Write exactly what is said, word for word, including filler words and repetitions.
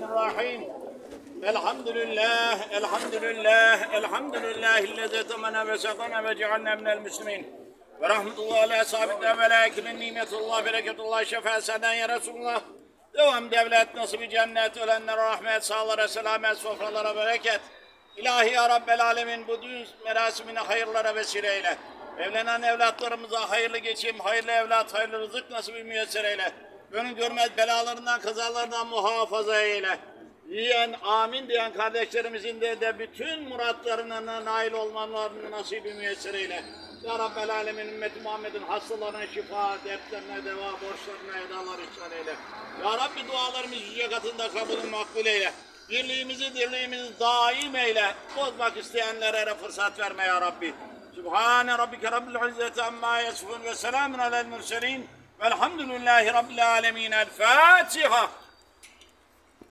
Bismillahirrahmanirrahim. Elhamdülillah, elhamdülillah, elhamdülillahi temena ve sakana ve cealna minel müslimin. Ve rahmetullahi ala sabitna ve lakinin nimetullah, bereketullah, şefaat senden ya Resulullah. Devam devlet, nasibi cennet, ölenlere rahmet, sağlara, selamet, sofralara bereket. İlahi ya Rabbel alemin bu düğün merasimine hayırlara vesile eyle. Evlenen evlatlarımıza hayırlı geçim, hayırlı evlat, hayırlı rızık nasibi müyesser eyle. Gönül görmez belalarından, kazalarından muhafaza eyle. Yiyen, amin diyen kardeşlerimizin de, de bütün muratlarına nail olmalarını nasibi müyesser eyle. Ya Rabbel alemin ümmeti Muhammed'in hastalarına şifa, dertlerine deva, borçlarına edalar ihsan eyle. Ya Rabbi dualarımız yüce katında kabulün makbul eyle. Birliğimizi, dirliğimizi daim eyle. Bozmak isteyenlere fırsat verme ya Rabbi. Sübhane Rabbike Rabbil İzzeti amma yasifun ve selamun alel mürselin. Velhamdülillahi Rabbil alemin. El Fatiha.